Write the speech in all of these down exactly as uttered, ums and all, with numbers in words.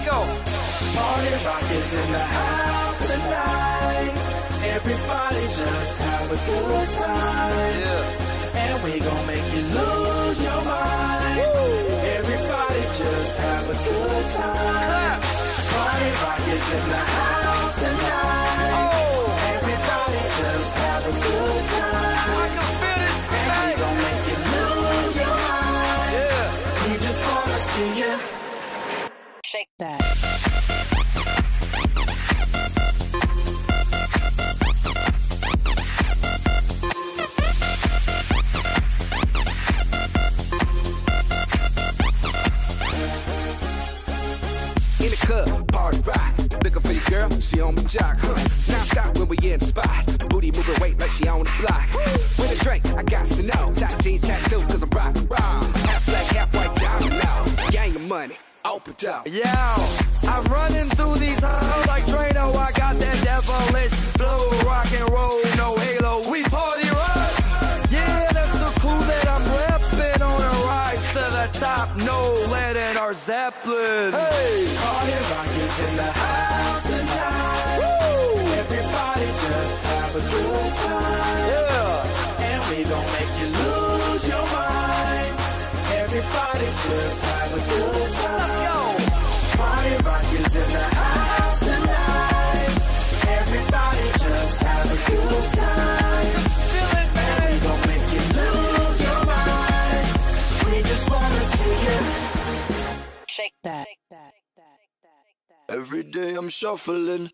go. Party rock is in the house tonight. Everybody just have a good time. Yeah. And we gon' make you lose your mind. Woo. Everybody just have a good time. Clap. Party rock is in the house tonight. Oh. Everybody just have a good time. I can feel this And we thing. gon' make you lose your mind. Yeah. We just wanna see you Shake that. In the club, party rock. Looking for your girl, she on my jock. Huh. Now stop when we in the spot. Booty moving weight like she on the block. With a drink, I got to know. Top jeans tattoo, cause I'm rock, raw. Half black, half white, diamond now. Gang of money, open up. Yeah, I'm running through these halls like Drano. I got that devilish flow, rock and roll, no halo. We party rock. Yeah, that's the crew that I'm repping on a rise to the top. No lead in our Zeppelin. Hey, Party rock is in the house tonight. woo, Everybody just have a good time. yeah. And we gon' make you lose your mind. Everybody just have a good time. Let's go. Party rock is in the house tonight. Everybody just have a good time. Feel it, And man. we gon' make you lose your mind. We just wanna see you Shake that. Every day I'm shuffling.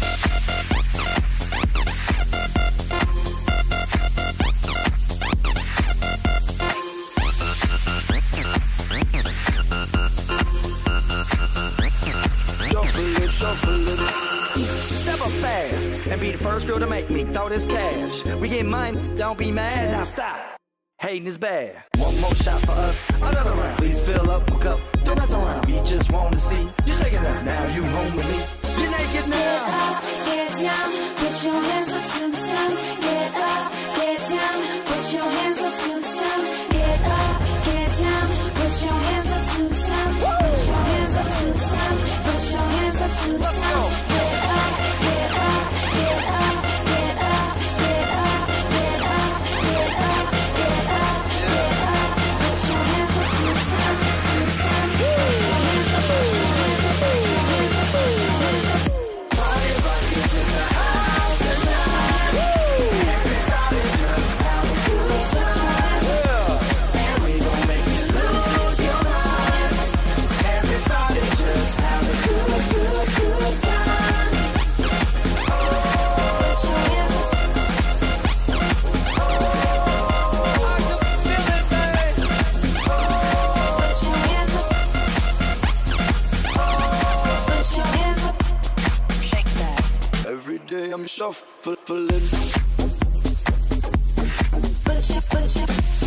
Shuffling, shuffling. Step up fast and be the first girl to make me throw this cash. We get mine, don't be mad, now stop. Hating is bad. One more shot for us, another round. Please fill up my cup, don't mess around. We just want to see you shaking up. Now you home with me. You're naked Get now. up, get down, put your hands up to the sun. Get up, get down, put your hands up to the sun. Get up, get down, put your hands up to the sun. Put your hands up to the sun. Put your hands up to the Let's sun. go. Get up, get up, get up, get up, get up, get up, get up, get up, get up. Put your hands up to the sun, to the sun. Put your hands up, put your hands up, put your hands up, put your hands up. Party rock is in the house tonight. Everybody just have a good time. And we gon' make you lose your mind. Everybody just have a good, good, good time. Put your hands up. I can feel it, man. Put your hands up. Put your hands up. Shake that. Every day I'm shuffling. Put your, put your,